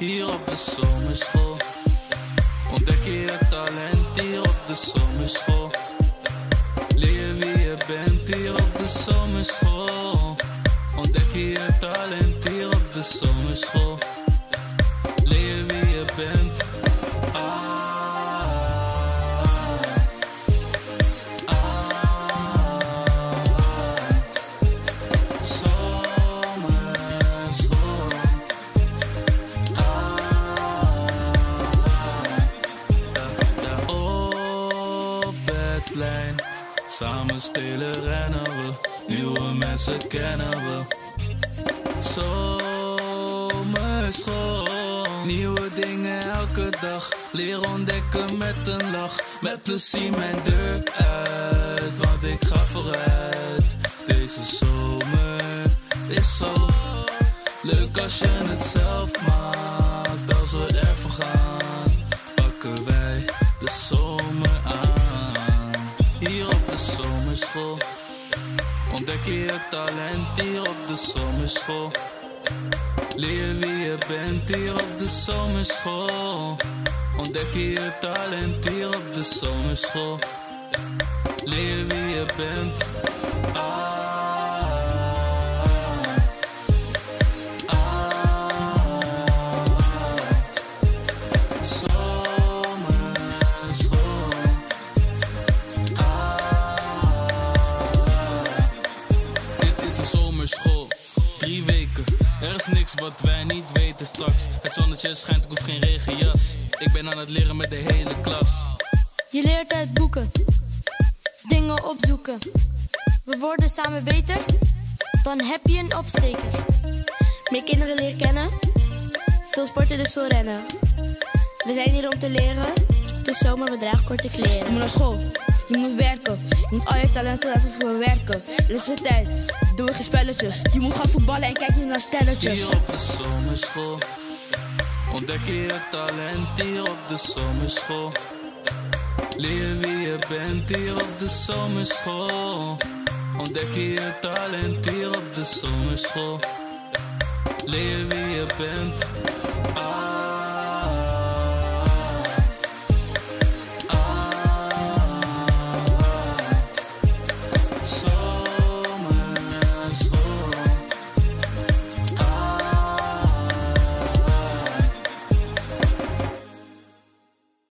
hier op de zomerschool. Ontdek je je talent hier op de zomerschool. Leer wie je bent hier op de zomerschool. Ontdek je je talent hier op de zomerschool. Leer wie je bent. Samen spelen rennen we, nieuwe mensen kennen we. Zomerschool, nieuwe dingen elke dag. Leer ontdekken met een lach. Met plezier mijn deur uit, want ik ga vooruit. Deze zomer is zo leuk als je het zelf maakt. Als we ervoor gaan, pakken wij de zomer aan. Hier op de zomerschool. Ontdek je je talent hier op de zomerschool. Leer wie je bent hier op de zomerschool. Ontdek je je talent hier op de zomerschool. Leer wie je bent. Zomerschool, 3 weken, er is niks wat wij niet weten straks. Het zonnetje schijnt, ik hoef geen regenjas. Ik ben aan het leren met de hele klas. Je leert uit boeken, dingen opzoeken. We worden samen beter, dan heb je een opsteker. Meer kinderen leren kennen, veel sporten dus veel rennen. We zijn hier om te leren, het is zomer, we dragen korte kleren. Je moet naar school, je moet werken, je moet al je talenten laten verwerken. Er is de tijd, doe geen spelletjes. Je moet gaan voetballen en kijk niet naar stelletjes. Hier op de zomerschool. Ontdek je je talent hier op de zomerschool. Leer wie je bent hier op de zomerschool. Ontdek je je talent hier op de zomerschool. Leer wie je bent.